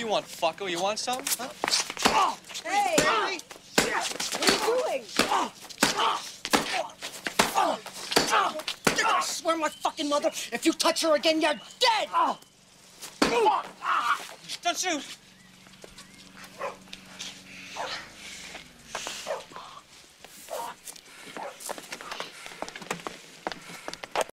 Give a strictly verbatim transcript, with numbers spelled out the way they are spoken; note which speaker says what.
Speaker 1: you want, fucko? You want something? Huh?
Speaker 2: Oh, hey! Hey. What are you doing? Oh, oh, oh, oh. I swear my fucking mother, if you touch her again, you're dead! Oh.
Speaker 1: Don't shoot!